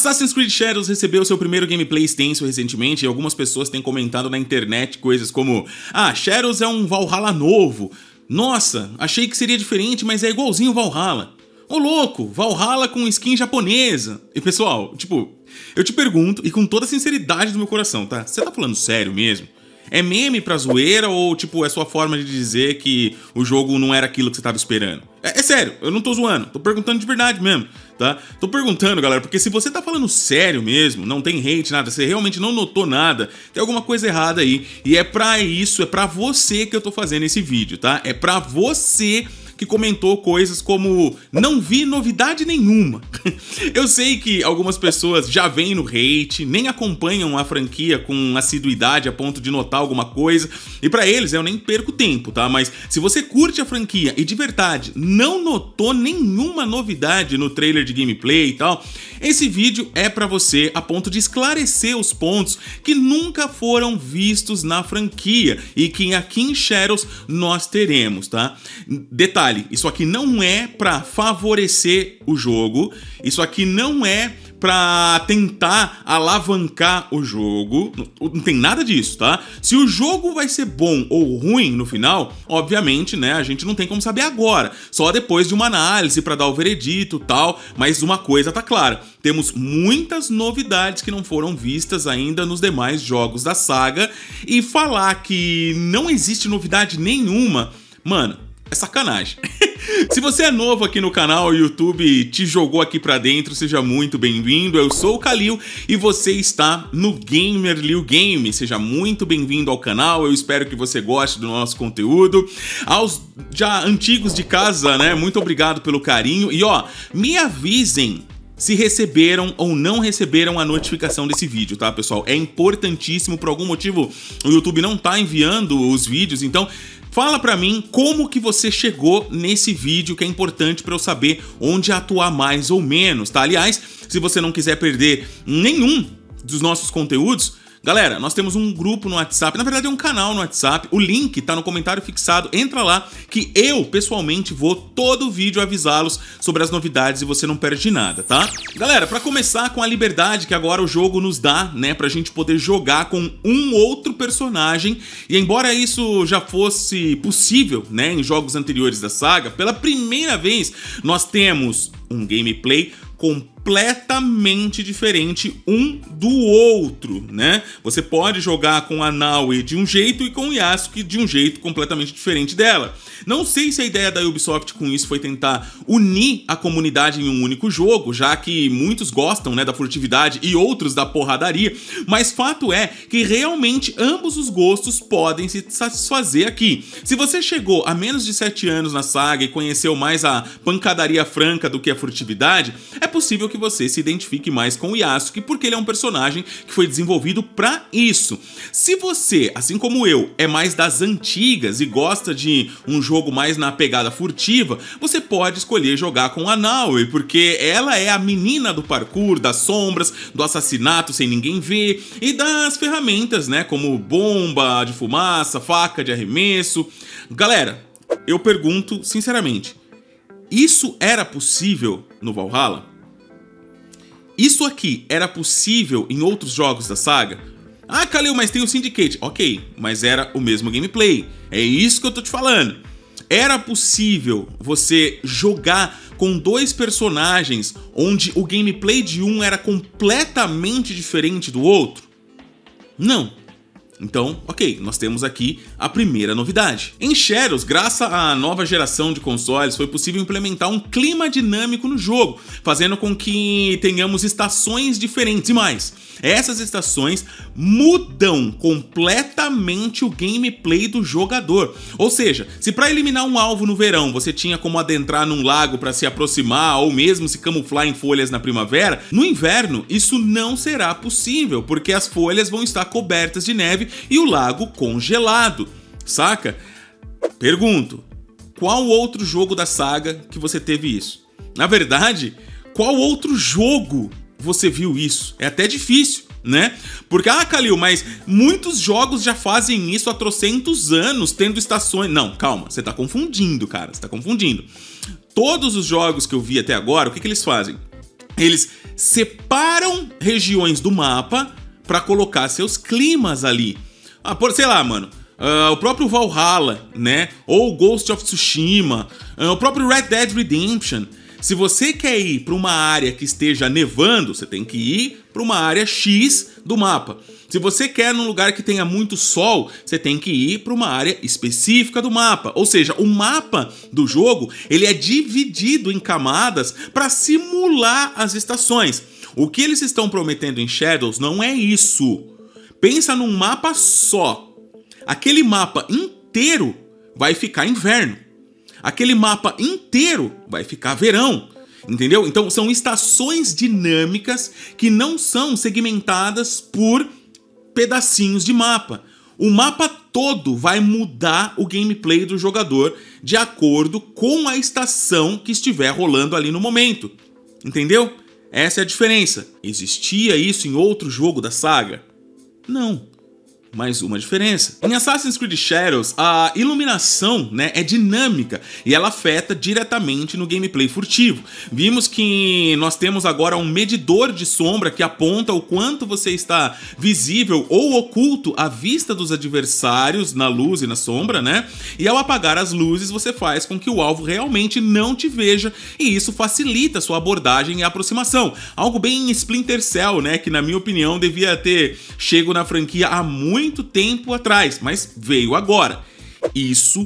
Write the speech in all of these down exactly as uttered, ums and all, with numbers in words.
Assassin's Creed Shadows recebeu seu primeiro gameplay extenso recentemente e algumas pessoas têm comentado na internet coisas como: ah, Shadows é um Valhalla novo. Nossa, achei que seria diferente, mas é igualzinho Valhalla. Ô louco, Valhalla com skin japonesa. E pessoal, tipo, eu te pergunto, e com toda a sinceridade do meu coração, tá? Você tá falando sério mesmo? É meme pra zoeira ou, tipo, é sua forma de dizer que o jogo não era aquilo que você tava esperando? É, é sério, eu não tô zoando, tô perguntando de verdade mesmo, tá? Tô perguntando, galera, porque se você tá falando sério mesmo, não tem hate, nada, você realmente não notou nada, tem alguma coisa errada aí. E é pra isso, é pra você que eu tô fazendo esse vídeo, tá? É pra você que comentou coisas como: não vi novidade nenhuma. Eu sei que algumas pessoas já vêm no hate, nem acompanham a franquia com assiduidade a ponto de notar alguma coisa, e pra eles eu nem perco tempo, tá? Mas se você curte a franquia e de verdade não notou nenhuma novidade no trailer de gameplay e tal, esse vídeo é pra você a ponto de esclarecer os pontos que nunca foram vistos na franquia e que aqui em Shadows nós teremos, tá? Detalhe, isso aqui não é pra favorecer o jogo, isso aqui não é pra tentar alavancar o jogo, não tem nada disso, tá? Se o jogo vai ser bom ou ruim no final, obviamente, né, a gente não tem como saber agora, só depois de uma análise pra dar o veredito e tal, mas uma coisa tá clara: temos muitas novidades que não foram vistas ainda nos demais jogos da saga, e falar que não existe novidade nenhuma, mano, é sacanagem. Se você é novo aqui no canal, o YouTube te jogou aqui pra dentro, seja muito bem-vindo. Eu sou o Kalil e você está no Gamer Liu Game. Seja muito bem-vindo ao canal, eu espero que você goste do nosso conteúdo. Aos já antigos de casa, né, muito obrigado pelo carinho. E ó, me avisem se receberam ou não receberam a notificação desse vídeo, tá, pessoal? É importantíssimo, por algum motivo o YouTube não tá enviando os vídeos, então fala pra mim como que você chegou nesse vídeo, que é importante pra eu saber onde atuar mais ou menos, tá? Aliás, se você não quiser perder nenhum dos nossos conteúdos, galera, nós temos um grupo no WhatsApp, na verdade é um canal no WhatsApp, o link tá no comentário fixado, entra lá que eu, pessoalmente, vou todo vídeo avisá-los sobre as novidades e você não perde nada, tá? Galera, pra começar com a liberdade que agora o jogo nos dá, né, pra gente poder jogar com um outro personagem, e embora isso já fosse possível, né, em jogos anteriores da saga, pela primeira vez nós temos um gameplay completamente diferente um do outro, né? Você pode jogar com a Naui de um jeito e com o Yasuke de um jeito completamente diferente dela. Não sei se a ideia da Ubisoft com isso foi tentar unir a comunidade em um único jogo, já que muitos gostam, né, da furtividade e outros da porradaria, mas fato é que realmente ambos os gostos podem se satisfazer aqui. Se você chegou a menos de sete anos na saga e conheceu mais a pancadaria franca do que a furtividade, é possível que você se identifique mais com o Yasuke, porque ele é um personagem que foi desenvolvido pra isso. Se você, assim como eu, é mais das antigas e gosta de um jogo mais na pegada furtiva, você pode escolher jogar com a Naui, porque ela é a menina do parkour, das sombras, do assassinato sem ninguém ver e das ferramentas, né, como bomba de fumaça, faca de arremesso. Galera, eu pergunto sinceramente, isso era possível no Valhalla? Isso aqui era possível em outros jogos da saga? Ah, Kalil, mas tem o Syndicate. Ok, mas era o mesmo gameplay. É isso que eu tô te falando. Era possível você jogar com dois personagens onde o gameplay de um era completamente diferente do outro? Não. Então, ok, nós temos aqui a primeira novidade. Em Shadows, graças à nova geração de consoles, foi possível implementar um clima dinâmico no jogo, fazendo com que tenhamos estações diferentes e mais. Essas estações mudam completamente o gameplay do jogador. Ou seja, se para eliminar um alvo no verão você tinha como adentrar num lago para se aproximar ou mesmo se camuflar em folhas na primavera, no inverno isso não será possível, porque as folhas vão estar cobertas de neve e o lago congelado, saca? Pergunto, qual outro jogo da saga que você teve isso? Na verdade, qual outro jogo você viu isso? É até difícil, né? Porque, ah, Kalil, mas muitos jogos já fazem isso há trocentos anos, tendo estações... Não, calma, você tá confundindo, cara, você tá confundindo. Todos os jogos que eu vi até agora, o que que eles fazem? Eles separam regiões do mapa para colocar seus climas ali. Ah, por, sei lá, mano, uh, o próprio Valhalla, né? Ou Ghost of Tsushima, uh, o próprio Red Dead Redemption. Se você quer ir para uma área que esteja nevando, você tem que ir para uma área X do mapa. Se você quer num lugar que tenha muito sol, você tem que ir para uma área específica do mapa. Ou seja, o mapa do jogo ele é dividido em camadas para simular as estações. O que eles estão prometendo em Shadows não é isso. Pensa num mapa só. Aquele mapa inteiro vai ficar inverno. Aquele mapa inteiro vai ficar verão. Entendeu? Então são estações dinâmicas que não são segmentadas por pedacinhos de mapa. O mapa todo vai mudar o gameplay do jogador de acordo com a estação que estiver rolando ali no momento. Entendeu? Essa é a diferença. Existia isso em outro jogo da saga? Não. Mais uma diferença. Em Assassin's Creed Shadows, a iluminação, né, é dinâmica e ela afeta diretamente no gameplay furtivo. Vimos que nós temos agora um medidor de sombra que aponta o quanto você está visível ou oculto à vista dos adversários na luz e na sombra, né? E ao apagar as luzes, você faz com que o alvo realmente não te veja e isso facilita a sua abordagem e aproximação. Algo bem Splinter Cell, né, que na minha opinião devia ter chego na franquia há muito muito tempo atrás, mas veio agora. Isso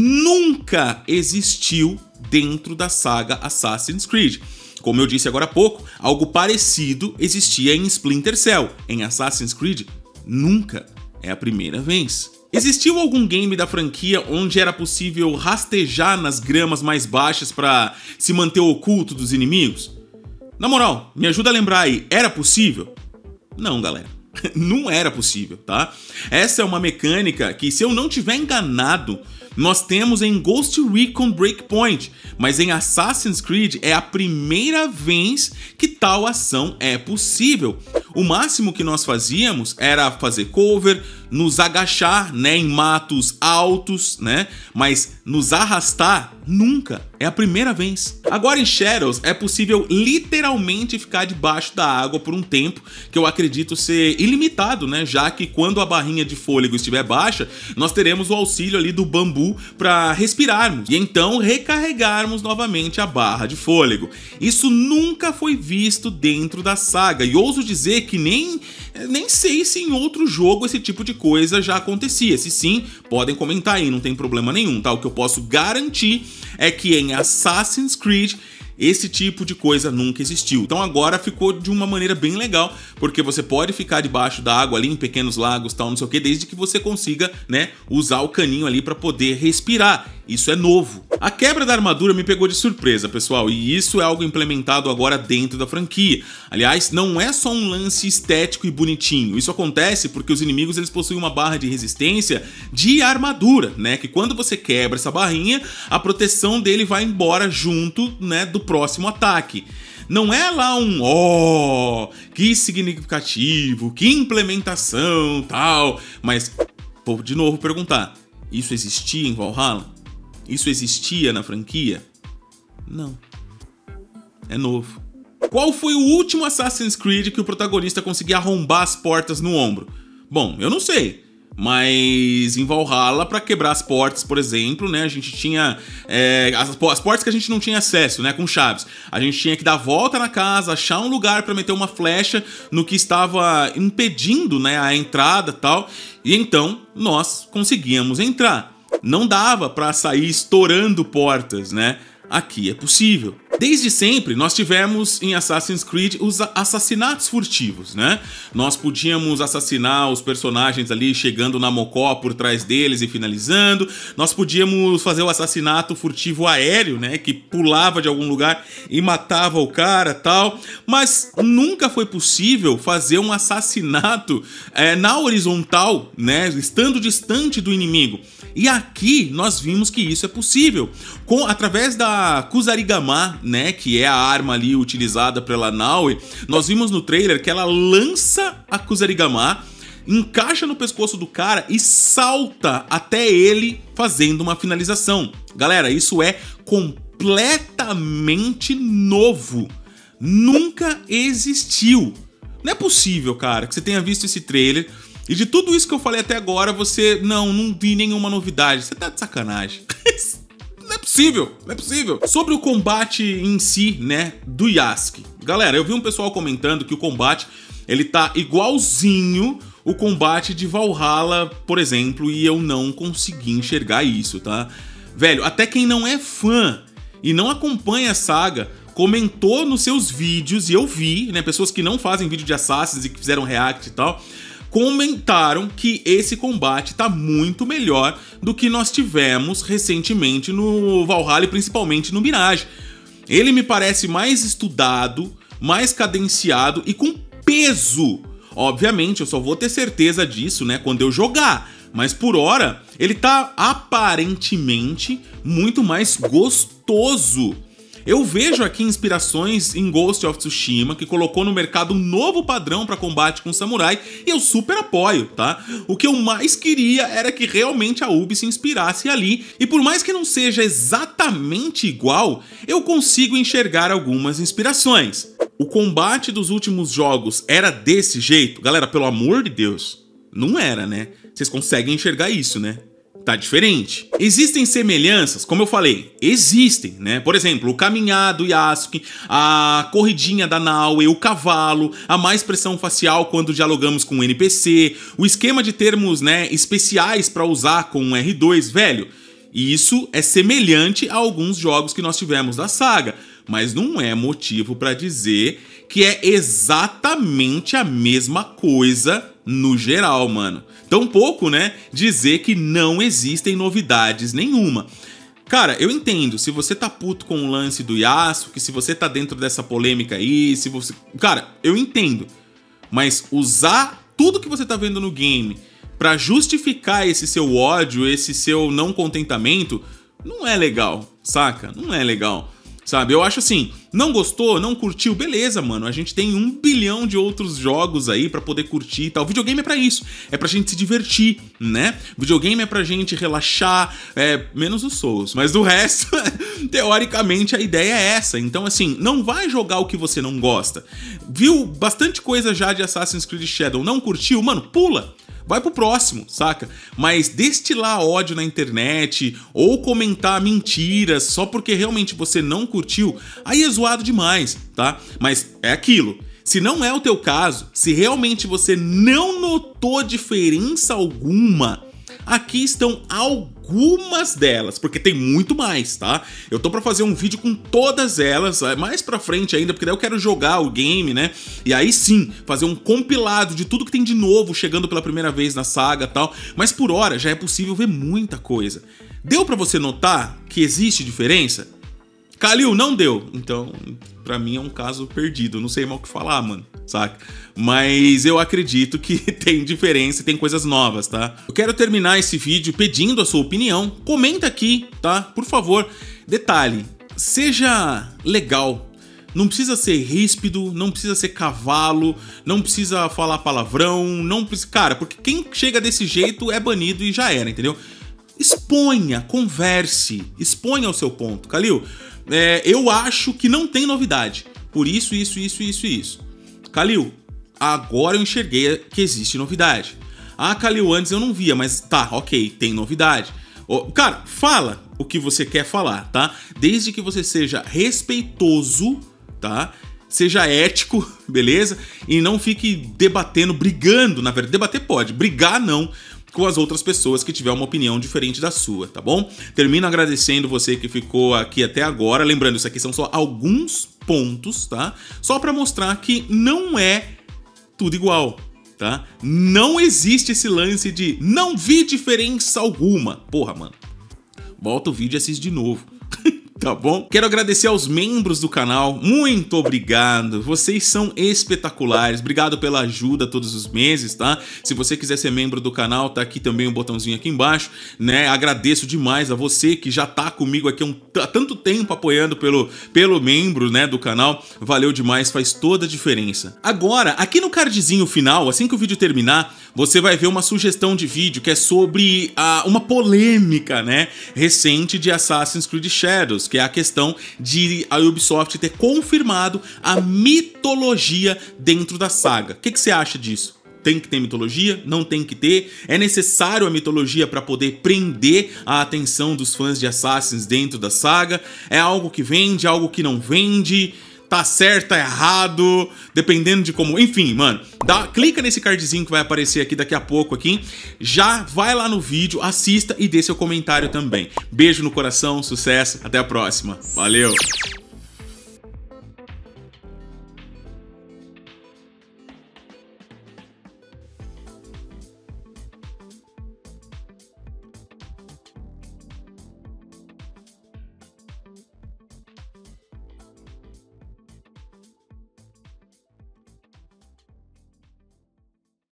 nunca existiu dentro da saga Assassin's Creed. Como eu disse agora há pouco, algo parecido existia em Splinter Cell. Em Assassin's Creed, nunca. É a primeira vez. Existiu algum game da franquia onde era possível rastejar nas gramas mais baixas para se manter oculto dos inimigos? Na moral, me ajuda a lembrar aí, era possível? Não, galera. Não era possível, tá? Essa é uma mecânica que, se eu não tiver enganado, nós temos em Ghost Recon Breakpoint, mas em Assassin's Creed é a primeira vez que tal ação é possível. O máximo que nós fazíamos era fazer cover, nos agachar, né, em matos altos, né, mas nos arrastar nunca. É a primeira vez. Agora em Shadows é possível literalmente ficar debaixo da água por um tempo, que eu acredito ser ilimitado, né, já que quando a barrinha de fôlego estiver baixa, nós teremos o auxílio ali do bambu para respirarmos e então recarregarmos novamente a barra de fôlego. Isso nunca foi visto dentro da saga e ouso dizer que nem, nem sei se em outro jogo esse tipo de coisa já acontecia. Se sim, podem comentar aí, não tem problema nenhum, tá? O que eu posso garantir é que em Assassin's Creed esse tipo de coisa nunca existiu. Então agora ficou de uma maneira bem legal, porque você pode ficar debaixo da água ali em pequenos lagos, tal, não sei o que, desde que você consiga, né, usar o caninho ali para poder respirar. Isso é novo. A quebra da armadura me pegou de surpresa, pessoal, e isso é algo implementado agora dentro da franquia. Aliás, não é só um lance estético e bonitinho. Isso acontece porque os inimigos eles possuem uma barra de resistência de armadura, né, que quando você quebra essa barrinha, a proteção dele vai embora junto, né, do próximo ataque. Não é lá um ó, oh, que significativo, que implementação, tal, mas vou de novo perguntar, isso existia em Valhalla? Isso existia na franquia? Não. É novo. Qual foi o último Assassin's Creed que o protagonista conseguia arrombar as portas no ombro? Bom, eu não sei. Mas em Valhalla, para quebrar as portas, por exemplo, né, a gente tinha é, as, as portas que a gente não tinha acesso, né, com chaves. A gente tinha que dar volta na casa, achar um lugar para meter uma flecha no que estava impedindo, né, a entrada e tal. E então nós conseguíamos entrar. Não dava para sair estourando portas, né? Aqui é possível. Desde sempre, nós tivemos em Assassin's Creed os assassinatos furtivos, né? Nós podíamos assassinar os personagens ali chegando na mocó por trás deles e finalizando. Nós podíamos fazer o assassinato furtivo aéreo, né? Que pulava de algum lugar e matava o cara, tal. Mas nunca foi possível fazer um assassinato é, na horizontal, né? Estando distante do inimigo. E aqui nós vimos que isso é possível. Com, através da Kusarigama, né, que é a arma ali utilizada pela Naue, nós vimos no trailer que ela lança a Kusarigama, encaixa no pescoço do cara e salta até ele fazendo uma finalização. Galera, isso é completamente novo. nunca existiu. Não é possível, cara, que você tenha visto esse trailer e de tudo isso que eu falei até agora, você, não, não vi nenhuma novidade. Você tá de sacanagem. Não é possível, não é possível. Sobre o combate em si, né, do Yasuke. Galera, eu vi um pessoal comentando que o combate, ele tá igualzinho o combate de Valhalla, por exemplo, e eu não consegui enxergar isso, tá? Velho, até quem não é fã e não acompanha a saga comentou nos seus vídeos, e eu vi, né, pessoas que não fazem vídeo de Assassins e que fizeram react e tal, comentaram que esse combate tá muito melhor do que nós tivemos recentemente no Valhalla e principalmente no Mirage. Ele me parece mais estudado, mais cadenciado e com peso. Obviamente, eu só vou ter certeza disso, né, quando eu jogar. Mas por hora, ele tá aparentemente muito mais gostoso. Eu vejo aqui inspirações em Ghost of Tsushima, que colocou no mercado um novo padrão para combate com samurai, e eu super apoio, tá? O que eu mais queria era que realmente a Ubi se inspirasse ali, e por mais que não seja exatamente igual, eu consigo enxergar algumas inspirações. O combate dos últimos jogos era desse jeito? Galera, pelo amor de Deus, não era, né? Vocês conseguem enxergar isso, né? Tá diferente. Existem semelhanças, como eu falei, existem, né? Por exemplo, o caminhar do Yasuke, a corridinha da Naue, o cavalo, a má expressão facial quando dialogamos com o N P C, o esquema de termos, né, especiais pra usar com o R dois, velho. Isso é semelhante a alguns jogos que nós tivemos da saga, mas não é motivo pra dizer que é exatamente a mesma coisa no geral, mano. Tampouco, né, dizer que não existem novidades nenhuma. Cara, eu entendo, se você tá puto com o lance do Yasuke, se você tá dentro dessa polêmica aí, se você... Cara, eu entendo. Mas usar tudo que você tá vendo no game pra justificar esse seu ódio, esse seu não contentamento, não é legal, saca? Não é legal. Sabe, eu acho assim, não gostou, não curtiu, beleza, mano. A gente tem um bilhão de outros jogos aí pra poder curtir e tal. Videogame é pra isso, é pra gente se divertir, né? Videogame é pra gente relaxar, é, menos os Souls. Mas do resto, teoricamente, a ideia é essa. Então, assim, não vai jogar o que você não gosta. Viu bastante coisa já de Assassin's Creed Shadow, não curtiu? Mano, pula! Vai pro próximo, saca? Mas destilar ódio na internet ou comentar mentiras só porque realmente você não curtiu, aí é zoado demais, tá? Mas é aquilo. Se não é o teu caso, se realmente você não notou diferença alguma, aqui estão algumas delas, porque tem muito mais, tá? Eu tô pra fazer um vídeo com todas elas, mais pra frente ainda, porque daí eu quero jogar o game, né? E aí sim, fazer um compilado de tudo que tem de novo chegando pela primeira vez na saga e tal. Mas por hora já é possível ver muita coisa. Deu pra você notar que existe diferença? Kalil, não deu. Então, pra mim é um caso perdido. Não sei mal o que falar, mano, saca? Mas eu acredito que tem diferença e tem coisas novas, tá? Eu quero terminar esse vídeo pedindo a sua opinião. Comenta aqui, tá? Por favor. Detalhe, seja legal. Não precisa ser ríspido, não precisa ser cavalo, não precisa falar palavrão, não precisa... Cara, porque quem chega desse jeito é banido e já era, entendeu? Exponha, converse, exponha o seu ponto. Kalil, é, eu acho que não tem novidade. Por isso, isso, isso, isso e isso. Kalil, agora eu enxerguei que existe novidade. Ah, Kalil, antes eu não via, mas tá, ok, tem novidade. Oh, cara, fala o que você quer falar, tá? Desde que você seja respeitoso, tá? Seja ético, beleza? E não fique debatendo, brigando, na verdade. Debater pode, brigar não, com as outras pessoas que tiver uma opinião diferente da sua, tá bom? Termino agradecendo você que ficou aqui até agora. Lembrando, isso aqui são só alguns pontos, tá? Só pra mostrar que não é tudo igual, tá? Não existe esse lance de não vi diferença alguma. Porra, mano. Volta o vídeo e assiste de novo. Tá bom? Quero agradecer aos membros do canal, muito obrigado, vocês são espetaculares, obrigado pela ajuda todos os meses, tá? Se você quiser ser membro do canal, tá aqui também o um botãozinho aqui embaixo, né? Agradeço demais a você que já tá comigo aqui há, um, há tanto tempo apoiando pelo, pelo membro, né, do canal, valeu demais, faz toda a diferença. Agora, aqui no cardzinho final, assim que o vídeo terminar, você vai ver uma sugestão de vídeo que é sobre a, uma polêmica, né, recente de Assassin's Creed Shadows, que é a questão de a Ubisoft ter confirmado a mitologia dentro da saga. O que, que você acha disso? Tem que ter mitologia? Não tem que ter? É necessário a mitologia para poder prender a atenção dos fãs de Assassin's dentro da saga? É algo que vende, algo que não vende? Tá certo, tá errado, dependendo de como... Enfim, mano, dá, clica nesse cardzinho que vai aparecer aqui daqui a pouco aqui. Já vai lá no vídeo, assista e dê seu comentário também. Beijo no coração, sucesso, até a próxima. Valeu!